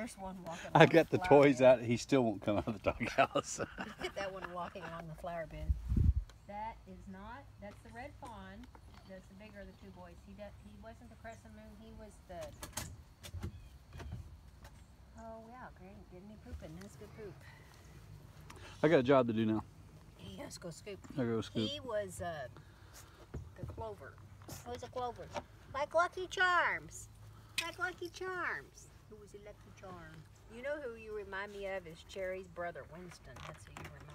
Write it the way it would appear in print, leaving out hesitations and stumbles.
There's one walking. I got the toys out. He still won't come out of the doghouse. Look at that one walking along the flower bed. That is not. That's the red fawn. That's the bigger of the two boys. He wasn't the crescent moon. He was the. Oh wow, great! Getting me pooping. That's good poop. I got a job to do now. Yeah, let's go scoop. I go scoop. He was the clover. Who's a clover? Like Lucky Charms. Like Lucky Charms. Who was a Lucky Charm? You know who you remind me of is Cheri's brother, Winston. That's who you remind me of.